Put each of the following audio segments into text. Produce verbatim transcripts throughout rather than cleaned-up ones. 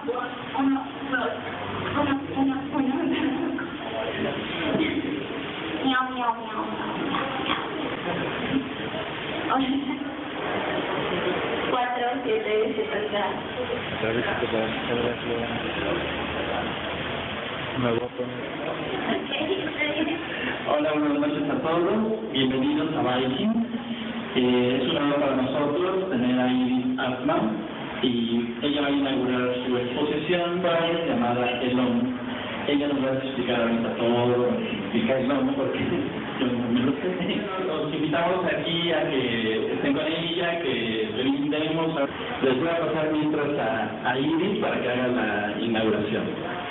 uno, dos, uno, uno, uno. Miau, miau, miau, miau. Cuatro, siete, setenta. Hola, buenas noches a todos. Bienvenidos a Viking. Eh, es un honor para nosotros tener ahí Asma y ella va a inaugurar su exposición llamada Elón. Ella nos va a explicar ahorita todo lo que significa Elón, porque yo no me lo sé. Los invitamos aquí a que estén con ella, que brindemos. Les voy a pasar mientras a, a Iris para que haga la inauguración.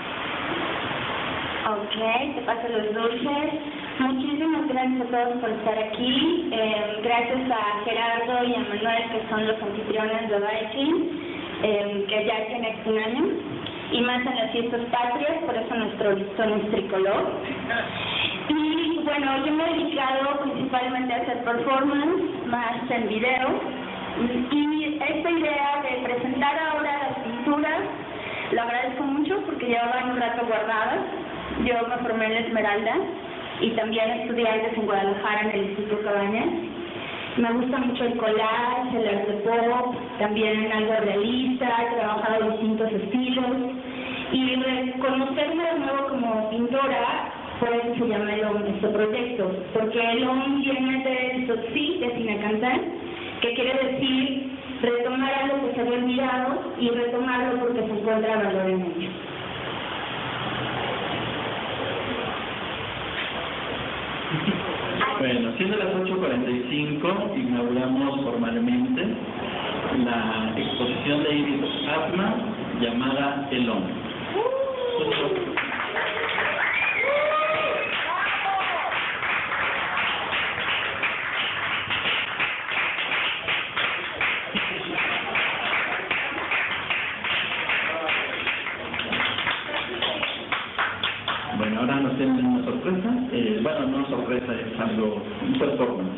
Ok, te paso los dulces. Muchísimas gracias a todos por estar aquí. Eh, gracias a Gerardo y a Manuel, que son los anfitriones de Viking, eh, que ya tiene un año, y más en las fiestas patrias, por eso nuestro listón es tricolor. Y bueno, yo me he dedicado principalmente a hacer performance, más en video, y esta idea de presentar ahora las pinturas, lo agradezco mucho porque llevaban un rato guardadas. Yo me formé en la Esmeralda y también estudié artes en Guadalajara en el Instituto Cabañas. Me gusta mucho el collage, el arte pop, también algo realista, he trabajado distintos estilos y reconocerme de nuevo como pintora, por eso se llama Elón este proyecto, porque Elón viene del Tzotzil, de Sinacantán, que quiere decir retomar algo que se había olvidado y retomarlo porque se encuentra valor en ello. Bueno, siendo las ocho cuarenta y cinco, inauguramos formalmente la exposición de Iris Asma llamada Elón. Bueno, ahora nos tienen una sorpresa. Eh, bueno, no sorpresa, es algo, un performance.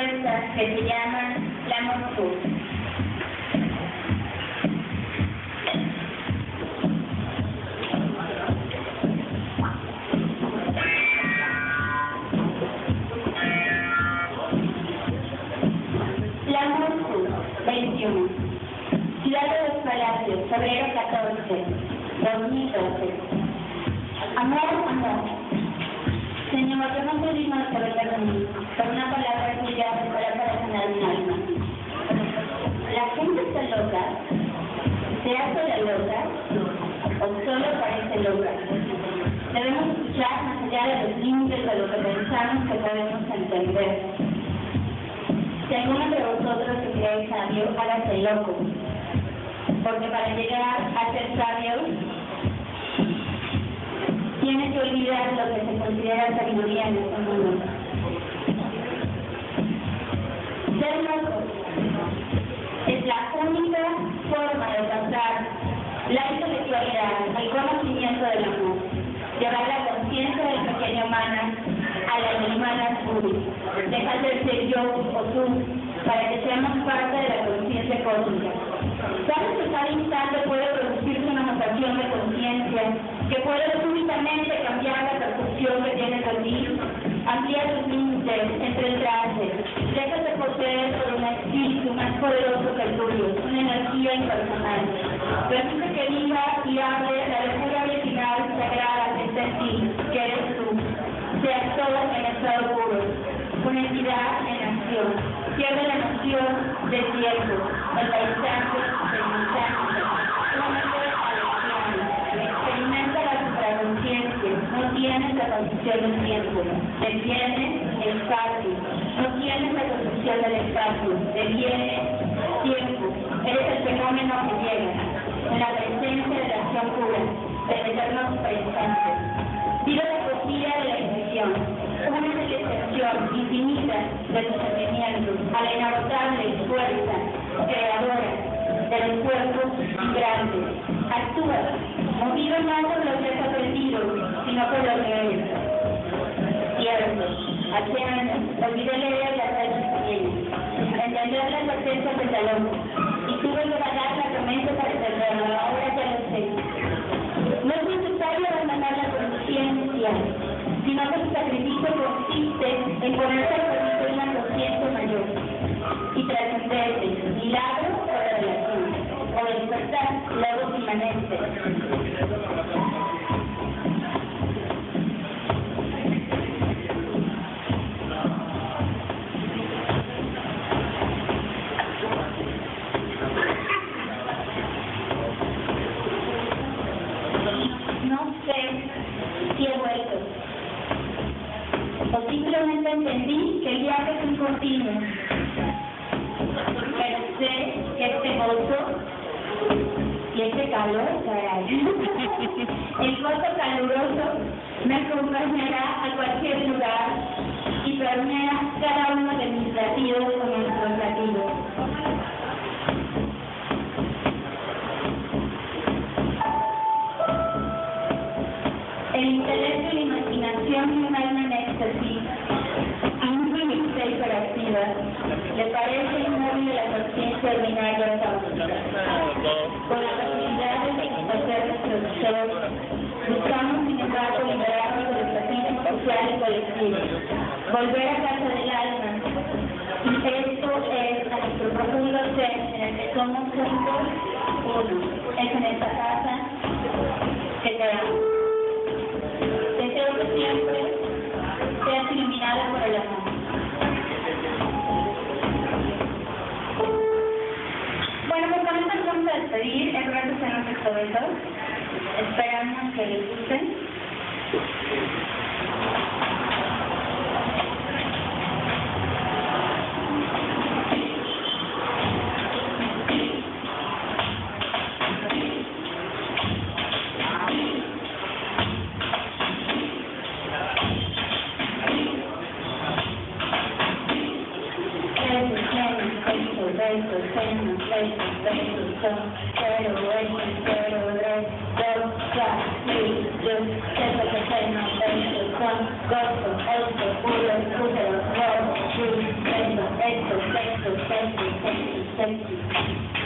propuesta que se llama L'Amour Fou. L'Amour Fou, veintiuno. Ciudad de los Palacios, febrero catorce, dos mil doce. Amor, amor. Señor, yo no soy digno de que venga conmigo, pero una palabra tuya bastará para sanar un alma. La gente está loca, se hace la loca, o solo parece loca. Debemos escuchar más allá de los límites de lo que pensamos que podemos entender. Si alguno de vosotros se cree sabio, hágase loco, porque para llegar a ser sabio, tiene que olvidar lo que se considera sabiduría en este mundo. Ser loco es la única forma de pasar la intelectualidad al conocimiento del amor, llevar la conciencia del pequeño humana a la humana pura. Deja de ser yo o tú para que seamos parte de la conciencia cósmica. ¿Sabes que cada instante puede producirse una mutación de conciencia que puede súbitamente cambiar la percepción que tienes de ti? Amplía tus límites, entrelazate, déjate poseer por un espíritu más poderoso que el tuyo, una energía impersonal. Permite que viva y hable la locura original sagrada que está en ti, que eres tú. Seas todo en estado puro, una entidad en acción. Pierde la noción del tiempo, el paisaje, del mensaje, solamente alecciona. Experimenta la supraconciencia, no tienes la concepción del tiempo, deviene espacio, no tienes la concepción del espacio, deviene tiempo, eres el fenómeno que llega, en la presencia de la acción pura, del eterno presente. Vive la poesía de la intuición, una extensión infinita de tus sentimientos, a la inagotable fuerza creadora de los cuerpos grandes. Actúa, movido no por lo que has aprendido, sino por lo que eres. Cierto, hace años, olvidé leer las letras pequeñas, entender las certezas del talón, y tuve que pagar la promesa para entenderlo, ahora ya lo sé. No es necesario abandonar la conciencia, sino que su sacrificio consiste en ponerse al servicio de una conciencia mayor y trascenderse, milagro o revelación, o despertar logos inmanentes. No sé si he vuelto, o simplemente entendí que el viaje es un continuo, pero sé que este gozo y este calor, caray, el gozo caluroso me acompañará a cualquier lugar y permea cada uno de mis latidos con nuestros latidos. El intelecto y la imaginación de un alma en éxtasis, íntima y hiperactiva, le parece inmóvil la conciencia ordinaria caótica. Con la facilidad de satisfacer nuestros deseos, buscamos sin embargo liberarnos del desafío social y colectivo, volver a casa del alma, y esto es a nuestro profundo ser en el que somos juntos uno. Es en esta casa que quedamos. Deseo que siempre seas iluminado por el amor. Bueno, pues con esto nos vamos a despedir. Es verdad que se nos extroventó. Esperamos que les guste. Cero, cero, cero, tres, dos, cuatro, Vicencio.